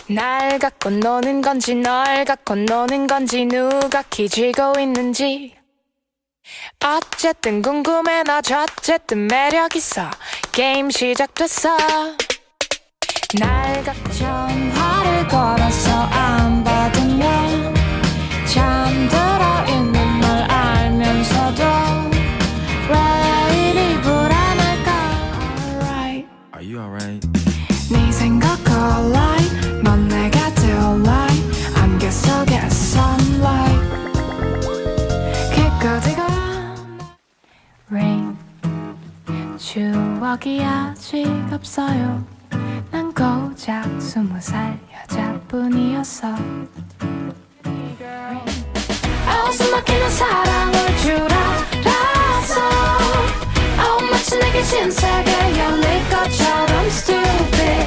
날 갖고 노는 건지 널 갖고 노는 건지 누가 기지고 있는지 어쨌든 궁금해 너 어쨌든 매력있어 게임 시작됐어 날 갖고 전화를 걸어서 안 받으면 잠들어 있는 걸 알면서도 왜 이리 불안할까 Alright Are you alright? 네 생각 alright 넌 내가 돼 alright 안개 속의 sunlight 기꺼지가 Rain 추억이 아직 없어요 난 고작 20살 여자뿐이었어 웃음 막히는 사랑을 줄 알았어 마치 내게 신세계 열릴 것처럼 stupid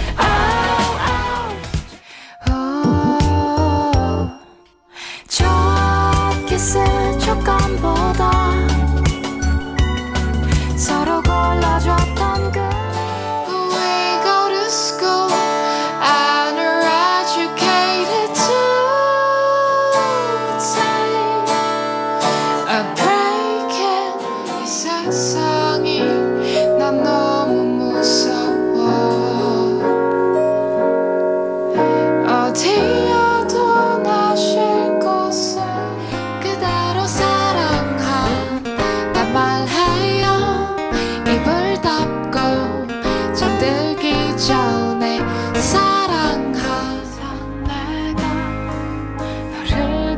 첫 키스 조건보다 서로 골라줬던 그 We go to school and are educated to time A break in 이 세상이 난 너무 무서워 어디여도 나 쉴 곳은 그대로 사랑한다 말해요 입을 닫고 잠들기 전에 사랑하자 내가 너를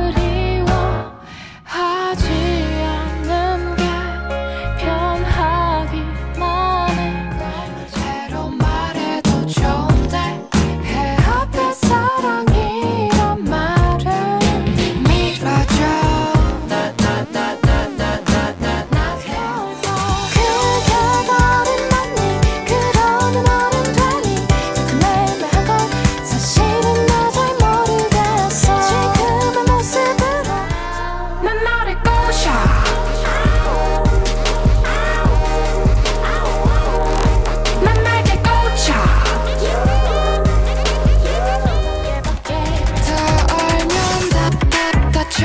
그리워하지 않는 게 편하기만 해 제로 말해도 좋은데 해 앞에 사랑이란 말을 믿어줘 그게 다른 낫니 그러는 어른 되니 약간 애매한 건 사실은 나 잘 모르겠어 지금의 모습으로 난 너를 꼬셔 난 날개 꽂혀 더 알면 다쳐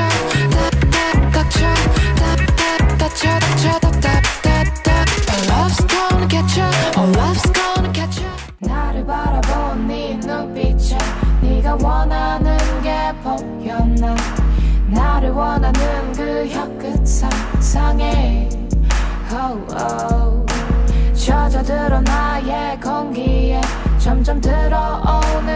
Love's gonna catch you Love's gonna catch you 나를 바라본 네 눈빛에 네가 원하는 게 보였나 나를 원하는 그 혀끝 상상에 젖어들어 나의 공기에 점점 들어오는